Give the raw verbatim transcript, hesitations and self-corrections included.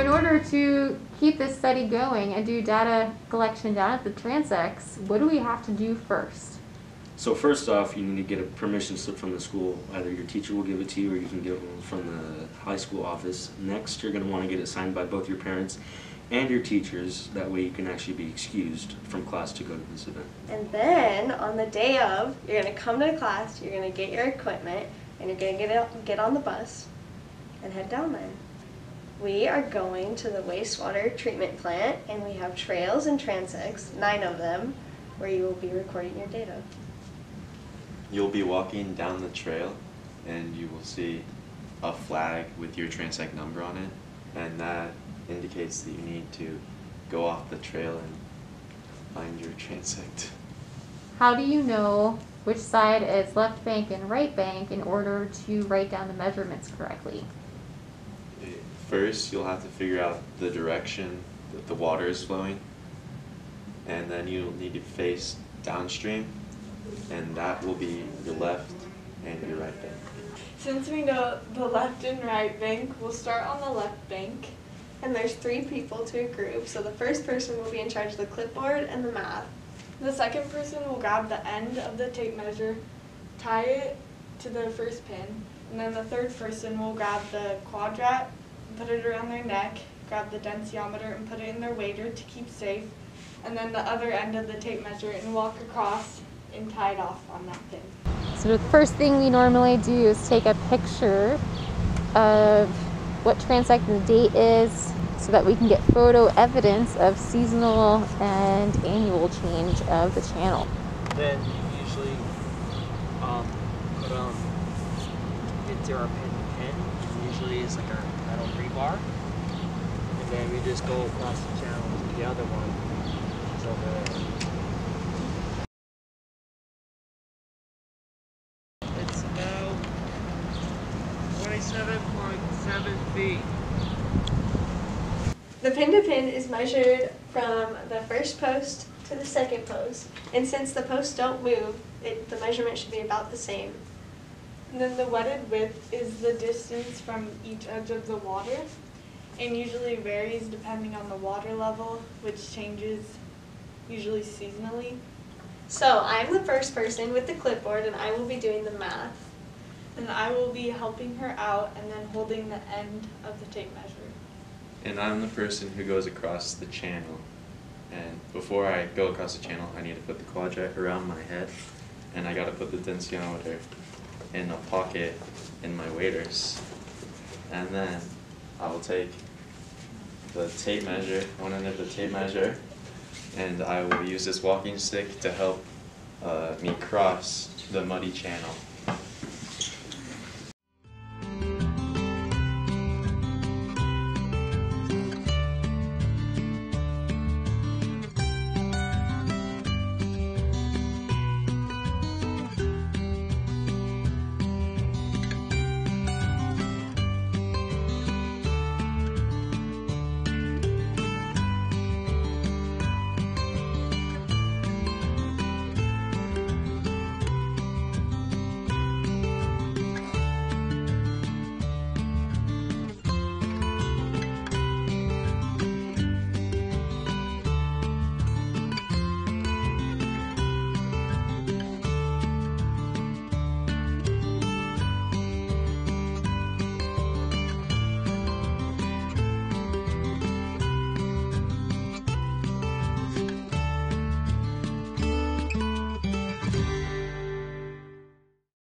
in order to keep this study going and do data collection down at the transects, what do we have to do first? So first off, you need to get a permission slip from the school. Either your teacher will give it to you or you can get one from the high school office. Next, you're going to want to get it signed by both your parents and your teachers. That way you can actually be excused from class to go to this event. And then on the day of, you're going to come to class, you're going to get your equipment, and you're going to get, out, get on the bus and head down there. We are going to the wastewater treatment plant, and we have trails and transects, nine of them, where you will be recording your data. You'll be walking down the trail, and you will see a flag with your transect number on it, and that indicates that you need to go off the trail and find your transect. How do you know which side is left bank and right bank in order to write down the measurements correctly? First, you'll have to figure out the direction that the water is flowing, and then you'll need to face downstream, and that will be your left and your right bank. Since we know the left and right bank, we'll start on the left bank. And there's three people to a group, so the first person will be in charge of the clipboard and the math. The second person will grab the end of the tape measure, tie it to the first pin, and then the third person will grab the quadrat, put it around their neck, grab the densiometer and put it in their wader to keep safe, and then the other end of the tape measure and walk across and tie it off on that pin. So the first thing we normally do is take a picture of what transect the date is so that we can get photo evidence of seasonal and annual change of the channel. Then you usually um, put um, into our pin pin, and usually it's like our metal rebar, and then we just go across the channel to the other one. It's over there. It's about twenty-seven point seven feet. The pin to pin is measured from the first post to the second post, and since the posts don't move, it, the measurement should be about the same. And then the wetted width is the distance from each edge of the water, and usually varies depending on the water level, which changes usually seasonally. So I'm the first person with the clipboard, and I will be doing the math. And I will be helping her out and then holding the end of the tape measure. And I'm the person who goes across the channel. And before I go across the channel, I need to put the quadrat around my head, and I gotta put the densiometer in a pocket in my waders. And then I will take the tape measure, one end of the tape measure, and I will use this walking stick to help uh, me cross the muddy channel.